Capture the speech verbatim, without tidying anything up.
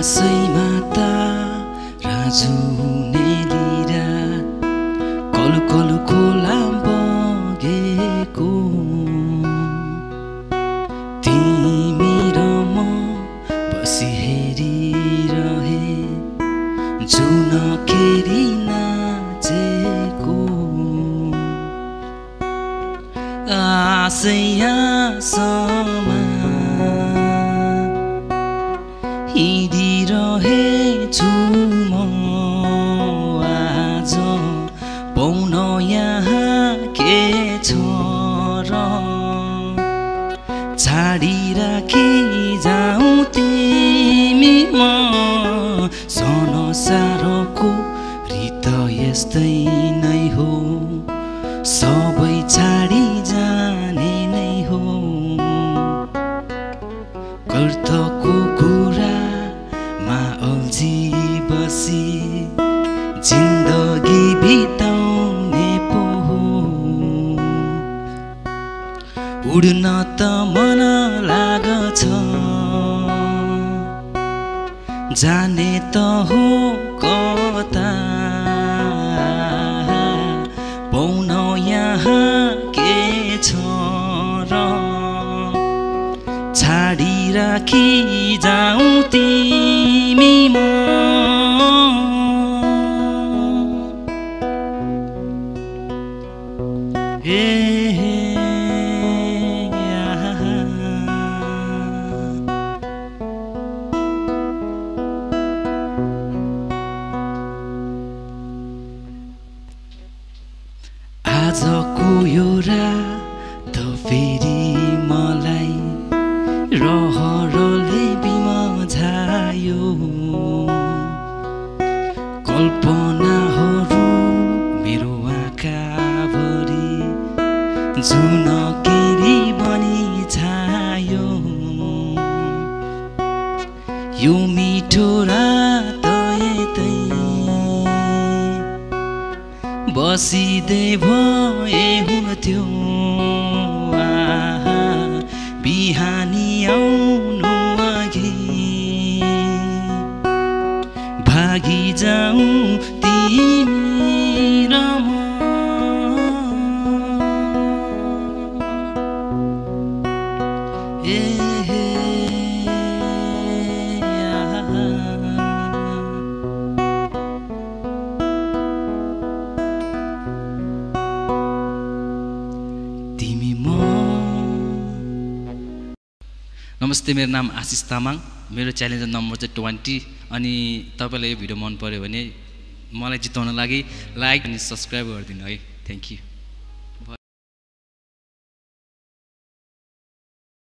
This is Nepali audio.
आसैमा राजु नेलिरा कलु कलु खोला बगेको तिमी र म बसी हेरिरहे जुन केरी नाचेको आसैया समा हिँडिरहेछु म आज पाउन यहाँ के छ र छाडिराखी जाऊँ तिमी म संसारको रीत यस्तै नै हो सबै छाडी जाने नै हो कर्थको कुरामा अल्झी बसी जिन्दगी बिताउने पो हो उड्न त मन लाग्छ जाने त हो कता पाउन यहाँ के छ र छाडिराखी जाऊँ तिमी म हे हे आजको यो रात फेरि मलाई रहरले बिमझायो कल्पनाहरू मेरो आँखाभरि जुन केरी बनी छायो यो मिठो रात यतै बसिदे भए हुन्थ्यो बिहानी आउनु अघि भागी जाऊँ तिमी र म ए हे नमस्ते मेरो नाम आशिष तामाङ मेरो च्यालेन्जर नम्बर चाहिँ ट्वेन्टी अनि तपाईलाई यो भिडियो मन पर्यो भने मलाई जिताउन लागि लाइक अनि सब्स्क्राइब गरिदिनु है थ्यांक यू।